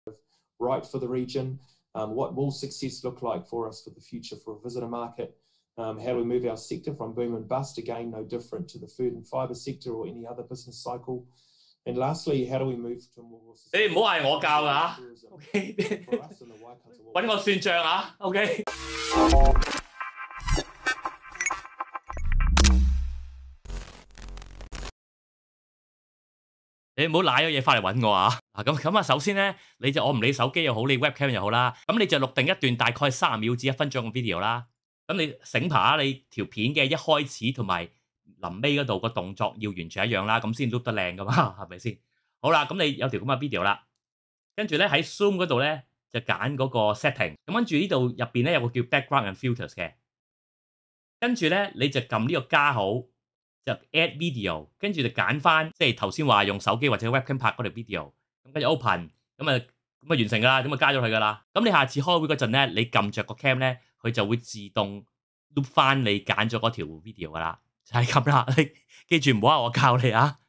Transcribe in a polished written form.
right for the region. What will success look like for us for the future for a visitor market? How do we move our sector from boom and bust? Again, no different to the food and fibre sector or any other business cycle. And lastly, how do we move to a more sustainable? 你唔好係我教㗎 ，OK？ 揾我算賬啊 ，OK？ 你唔好賴咗嘢翻嚟揾我啊！咁啊，首先咧，我唔理手機又好，你 webcam 又好啦，咁你就錄定一段大概30秒至1分鐘嘅 video 啦。咁你醒爬下你條片嘅一開始同埋臨尾嗰度個動作要完全一樣啦，咁先 look 得靚噶嘛，係咪先？好啦，咁你有條咁嘅 video 啦，跟住咧喺 Zoom 嗰度咧就揀嗰個 setting， 咁跟住呢度入邊咧有個叫 background and filters 嘅，跟住咧你就撳呢個加號，就 add video， 跟住就揀翻即係頭先話用手機或者 webcam 拍嗰條 video， 咁跟住 open， 咁啊完成㗎啦，咁啊加咗佢㗎啦。咁你下次開會嗰陣咧，你撳着個 cam 咧，佢就會自動 loop 翻你揀咗嗰條 video 㗎啦，就係咁啦。你記住唔好話我教你啊。